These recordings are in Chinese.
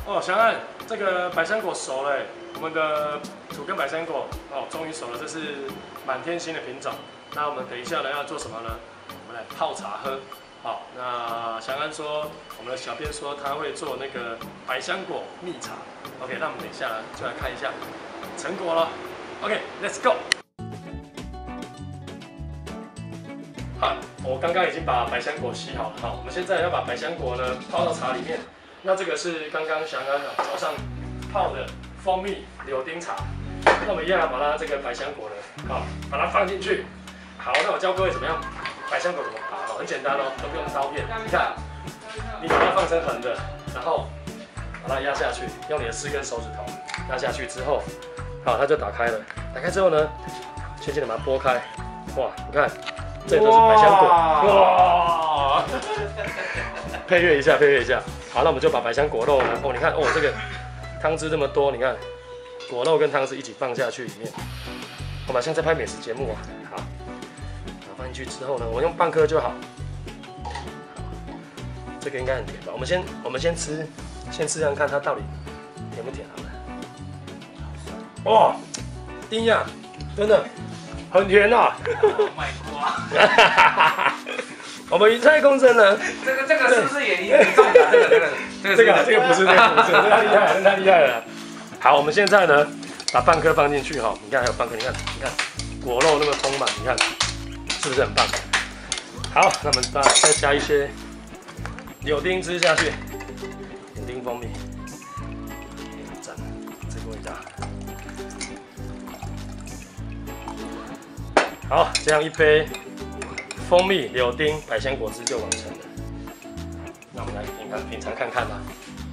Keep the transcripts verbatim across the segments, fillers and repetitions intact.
哦，翔安，这个百香果熟了，我们的土根百香果哦，终于熟了，这是满天星的品种。那我们等一下呢要做什么呢？我们来泡茶喝。好，那翔安说，我们的小编说他会做那个百香果蜜茶。OK， 那我们等一下呢就来看一下成果了。OK，Let's go。好，我刚刚已经把百香果洗好了。好，我们现在要把百香果呢泡到茶里面。那这个是刚刚翔安早上泡的蜂蜜柳丁茶。那我们一样把它这个百香果呢，好，把它放进去。好，那我教各位怎么样百香果怎么拔哦，很简单哦，都不用刀片。你看，你把它放成横的，然后把它压下去，用你的四根手指头压下去之后，好，它就打开了。打开之后呢，轻轻的把它拨开。哇，你看，这里都是百香果。哇！配乐一下，配乐一下。好，那我们就把百香果肉呢，哦，你看，哦，这个汤汁这么多，你看，果肉跟汤汁一起放下去里面。我们现在在拍美食节目啊，好，放进去之后呢，我们用半颗就好。这个应该很甜吧？我们先，我们先吃，先吃看看它到底甜不甜好了。哇，丁呀，真的很甜啊！ 卖瓜。 我们鱼菜共生呢？ 这个这个是不是也严重的？这个这个这个这个这个不是，这个不是，这太厉害了，这太厉害了。好，我们现在呢，把半颗放进去哈，你看还有半颗，你看你看果肉那么丰满，你看是不是很棒？好，那我们再再加一些柳丁汁下去，柳丁蜂蜜，赞，这个味道。好，这样一杯蜂蜜柳丁百香果汁就完成了。那我们来品看品尝看看吧。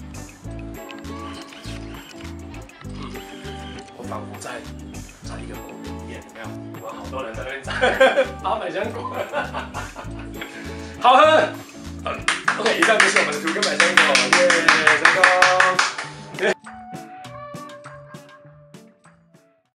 嗯，我仿佛在在一个果园里面，有没有？有好多人在那边摘拔百香果，好喝。OK， 以上就是我们的土根百